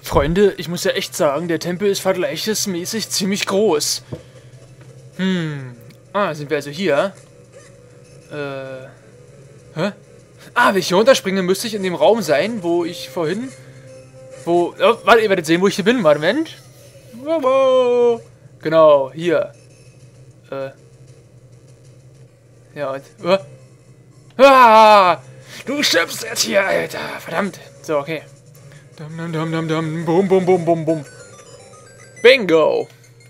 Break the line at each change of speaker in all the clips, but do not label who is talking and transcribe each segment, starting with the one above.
Freunde, ich muss ja echt sagen, der Tempel ist vergleichsmäßig ziemlich groß. Sind wir also hier? Hä? Wenn ich hier runterspringe, müsste ich in dem Raum sein, wo ich vorhin... Oh, warte, ihr werdet sehen, wo ich hier bin. Moment. Genau, hier. Ja, und... du stirbst jetzt hier, Alter. Verdammt. So, okay. Bum, bum, bum, bum, bum. Bingo.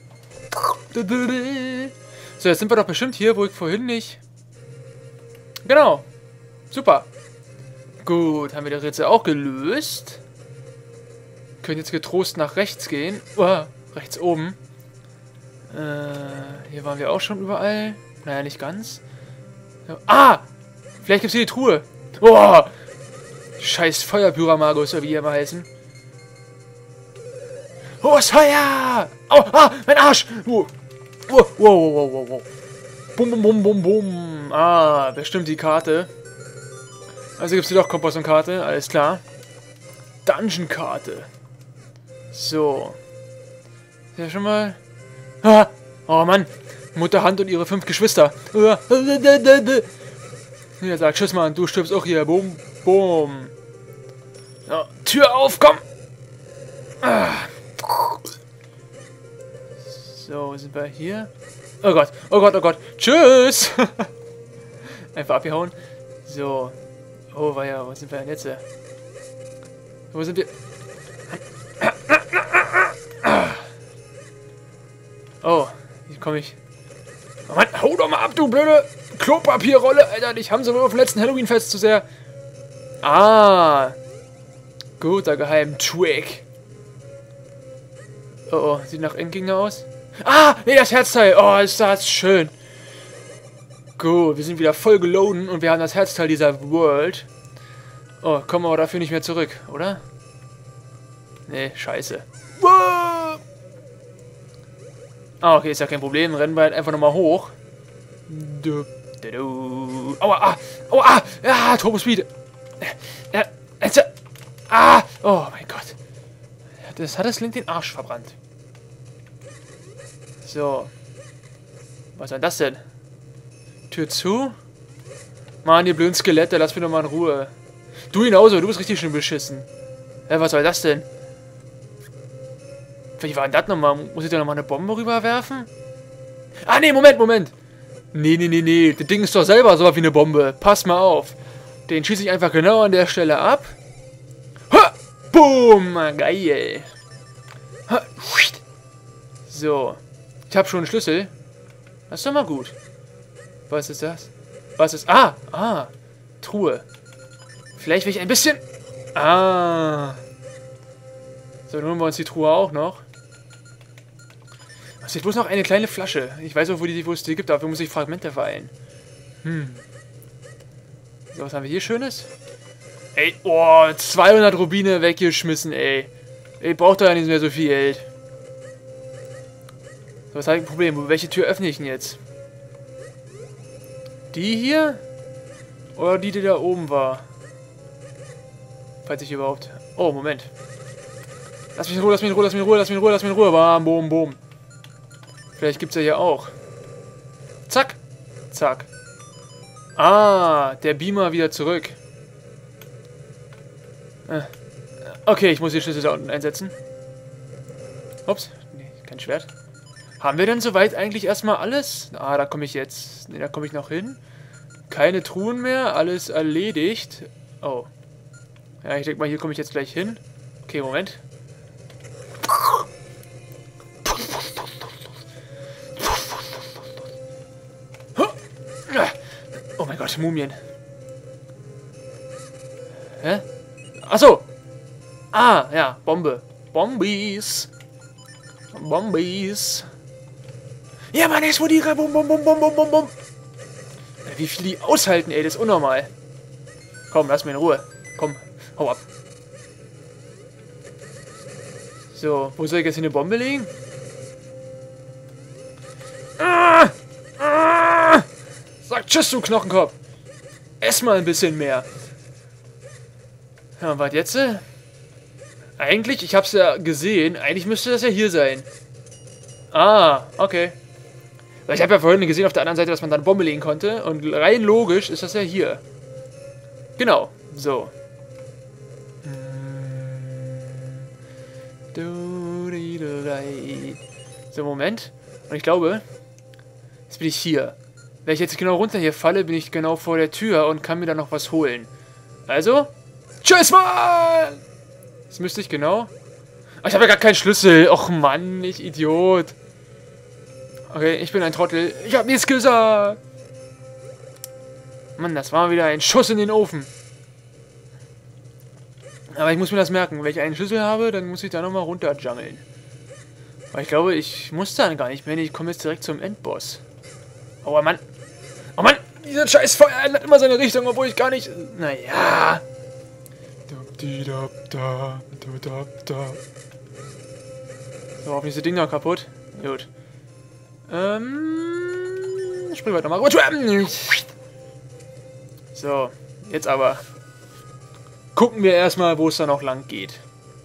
So, jetzt sind wir doch bestimmt hier, wo ich vorhin nicht... Genau. Super. Gut, haben wir das Rätsel auch gelöst. Können jetzt getrost nach rechts gehen. Rechts oben. Hier waren wir auch schon überall. Naja, nicht ganz. Vielleicht gibt es hier die Truhe. Scheiß Feuerpyramagus, oder wie die immer heißen. Das Feuer! Mein Arsch! Wow. Bum, bum, bum, bum, bum. Bestimmt die Karte. Also gibt es hier doch Kompass und Karte, alles klar. Dungeon-Karte. So. Ja, schon mal... Oh Mann. Mutter Hand und ihre 5 Geschwister. Ja, sag tschüss, Mann. Du stirbst auch hier. Bum, bum. Ja, Tür auf, komm! So, sind wir hier? Oh Gott, oh Gott, oh Gott. Tschüss! Einfach abgehauen. So. Oh, wo sind wir denn jetzt? Wo sind wir? Oh, hier komme ich. Oh Mann, hau doch mal ab, du blöde Klopapierrolle. Alter, dich haben sie wohl auf dem letzten Halloween-Fest zu sehr. Guter Geheim-Trick. Oh, sieht nach Endgegner aus. Nee, das Herzteil. Oh, ist das schön. Gut, wir sind wieder voll geloaden und wir haben das Herzteil dieser World. Oh, kommen wir aber dafür nicht mehr zurück, oder? Nee, scheiße. Wow. Okay, ist ja kein Problem. Rennen wir halt einfach nochmal hoch. Aua, ja, Turbo Speed. Oh mein Gott. Das hat das Link den Arsch verbrannt. So. Was soll das denn? Tür zu? Mann, ihr blöden Skelette, lass mich doch mal in Ruhe. Du genauso, du bist richtig schön beschissen. Was soll das denn? Wie war denn das nochmal? Muss ich da nochmal eine Bombe rüberwerfen? Nee, Moment. Nee. Das Ding ist doch selber so wie eine Bombe. Pass mal auf. Den schieße ich einfach genau an der Stelle ab. Boom! Geil. So. Ich habe schon einen Schlüssel. Das ist doch mal gut. Was ist das? Was ist... Truhe. Vielleicht will ich ein bisschen... So, dann holen wir uns die Truhe auch noch. Es ist bloß noch eine kleine Flasche. Ich weiß auch, wo es die gibt, dafür muss ich Fragmente verweilen. So, was haben wir hier Schönes? Ey, 200 Rubine weggeschmissen, ey. Ich brauche da ja nicht mehr so viel Geld. So, was habe ich ein Problem? Welche Tür öffne ich denn jetzt? Die hier? Oder die da oben war? Falls ich überhaupt... Oh, Moment. Lass mich in Ruhe. Bam, boom, boom. Vielleicht gibt's ja hier auch. Zack. Zack. Der Beamer wieder zurück. Okay, ich muss die Schlüssel da unten einsetzen. Ups. Nee, kein Schwert. Haben wir denn soweit eigentlich erstmal alles? Da komme ich jetzt. Ne, da komme ich noch hin. Keine Truhen mehr. Alles erledigt. Oh. Ja, ich denke mal, hier komme ich jetzt gleich hin. Okay, Moment. Oh mein Gott, Mumien. Hä? Achso! Ja, Bombe. Bombies. Ja, Mann, explodiere. Bum. Wie viel die aushalten, ey, das ist unnormal. Komm, lass mich in Ruhe. Komm, hau ab. So, wo soll ich jetzt hier eine Bombe legen? Sag tschüss, du Knochenkopf. Ess mal ein bisschen mehr. Ja, und was jetzt? Eigentlich, ich hab's ja gesehen, eigentlich müsste das ja hier sein. Ah, okay. Weil ich habe ja vorhin gesehen auf der anderen Seite, dass man da eine Bombe legen konnte. Und rein logisch ist das ja hier. Genau, so. So, Moment. Und ich glaube, jetzt bin ich hier. Wenn ich jetzt genau runter hier falle, bin ich genau vor der Tür und kann mir dann noch was holen. Also, tschüss, Mann! Jetzt müsste ich genau... Oh, ich habe ja gar keinen Schlüssel. Och Mann, ich Idiot. Okay, ich bin ein Trottel. Ich hab nichts gesagt. Mann, das war wieder ein Schuss in den Ofen. Aber ich muss mir das merken. Wenn ich einen Schlüssel habe, dann muss ich da nochmal runterjungeln. Aber ich glaube, ich muss dann gar nicht mehr. Ich komme jetzt direkt zum Endboss. Oh Mann. Oh Mann, dieser scheiß Feuer ändert immer seine Richtung, obwohl ich gar nicht... Naja. So, hoffentlich ist das Ding noch kaputt. Gut. Spring weiter mal. So, jetzt aber. Gucken wir erstmal, wo es da noch lang geht.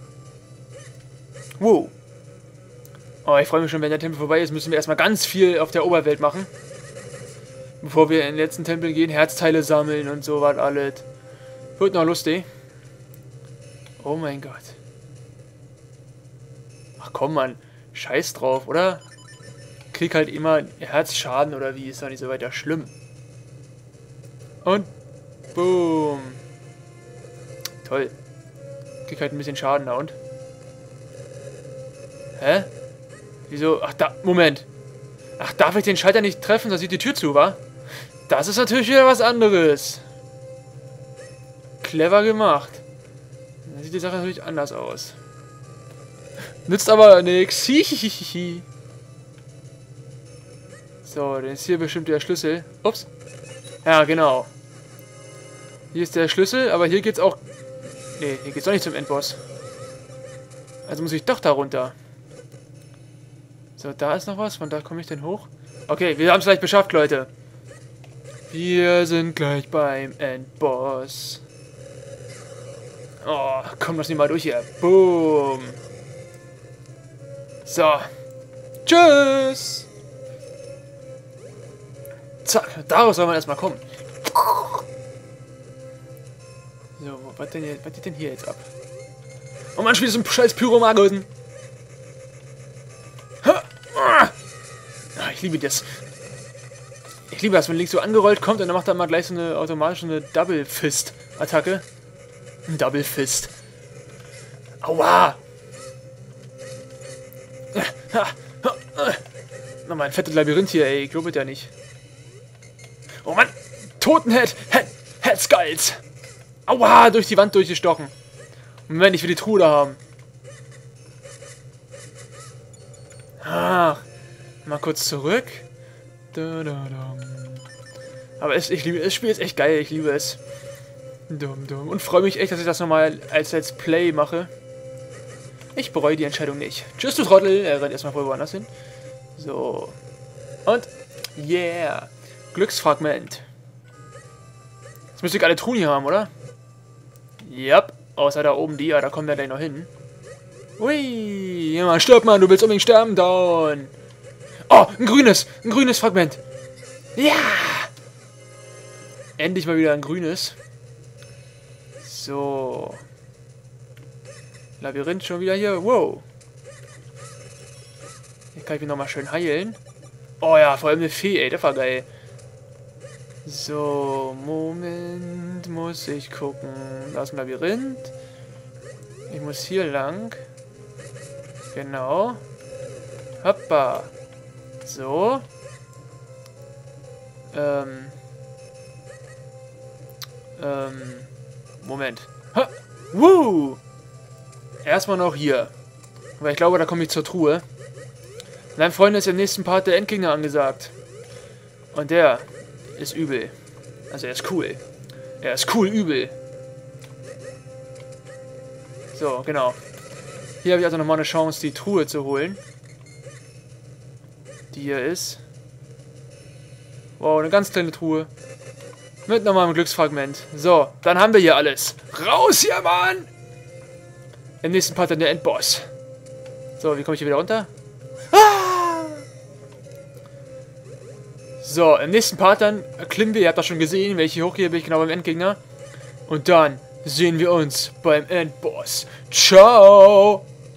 Wow. Oh, ich freue mich schon, wenn der Tempel vorbei ist, müssen wir erstmal ganz viel auf der Oberwelt machen. Bevor wir in den letzten Tempel gehen, Herzteile sammeln und so was alles. Wird noch lustig. Oh mein Gott. Ach komm, Mann. Scheiß drauf, oder? Krieg halt immer Herzschaden oder wie, ist doch nicht so weiter schlimm. Und boom. Toll. Krieg halt ein bisschen Schaden da und. Hä? Wieso? Ach da, Moment. Ach, darf ich den Schalter nicht treffen, sonst sieht die Tür zu, wa? Das ist natürlich wieder was anderes. Clever gemacht. Dann sieht die Sache natürlich anders aus. Nützt aber nix. Hihihihi. So, dann ist hier bestimmt der Schlüssel. Ups. Ja, genau. Hier ist der Schlüssel, aber hier geht's auch... Nee, hier geht's doch nicht zum Endboss. Also muss ich doch da runter. So, da ist noch was. Von da komme ich denn hoch? Okay, wir haben es gleich beschafft, Leute. Wir sind gleich beim Endboss. Oh, komm, lass mich mal durch hier. Boom. So. Tschüss. Zack, daraus soll man erstmal kommen. So, was geht denn hier jetzt ab? Oh man, spielt so ein scheiß Pyromagen. Ich liebe das. Ich liebe das, wenn links so angerollt kommt und dann macht er mal gleich so eine automatische Double Fist Attacke. Ein Double Fist. Aua! Nochmal ein fettes Labyrinth hier, ey. Ich glaube ja nicht. Oh Mann! Totenhead! Head Skulls! Aua! Durch die Wand durchgestochen. Moment, ich will die Truhe da haben. Ach. Mal kurz zurück. Aber ich liebe das Spiel, ist echt geil, ich liebe es. Und freue mich echt, dass ich das nochmal als Let's Play mache. Ich bereue die Entscheidung nicht. Tschüss, du Trottel. Er rennt erstmal voll woanders hin. So. Und, yeah. Glücksfragment. Jetzt müsste ich alle Truhen hier haben, oder? Yep. Außer da oben die, ja, da kommen wir gleich noch hin. Ui. Ja, Mann, stirb, Mann, du willst unbedingt sterben, down. Oh, ein grünes Fragment. Ja! Endlich mal wieder ein grünes. So. Labyrinth schon wieder hier. Wow. Hier kann ich mich nochmal schön heilen. Oh ja, vor allem eine Fee, ey, das war geil. So, Moment, muss ich gucken. Da ist ein Labyrinth. Ich muss hier lang. Genau. Hoppa. So. Moment. Ha! Woo! Erstmal noch hier. Weil ich glaube, da komme ich zur Truhe. Nein, Freunde, ist im nächsten Part der Endgegner angesagt. Und der ist übel. Also er ist cool. Er ist cool übel. So, genau. Hier habe ich also nochmal eine Chance, die Truhe zu holen. Die hier ist. Wow, eine ganz kleine Truhe. Mit nochmal einem Glücksfragment. So, dann haben wir hier alles. Raus hier, Mann! Im nächsten Part dann der Endboss. So, wie komme ich hier wieder runter? Ah! So, im nächsten Part dann erklimmen wir, ihr habt das schon gesehen, welche hoch hier bin ich genau beim Endgegner. Und dann sehen wir uns beim Endboss. Ciao!